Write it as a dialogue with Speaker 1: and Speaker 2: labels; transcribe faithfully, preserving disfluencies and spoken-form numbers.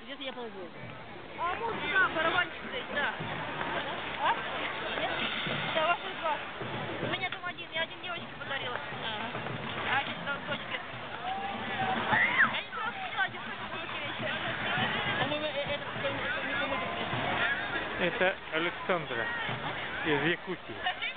Speaker 1: Где-то я пробую.
Speaker 2: А музыка, барабанчик здесь, да. А? Нет? Да, ваших два. У меня там один, я один девочке подарила.
Speaker 1: Ага.
Speaker 2: А один там дочке. Я не сразу поняла, девчонка музыки вещает.
Speaker 1: По-моему, это, это не помогает.
Speaker 3: Это Александра из Якутии.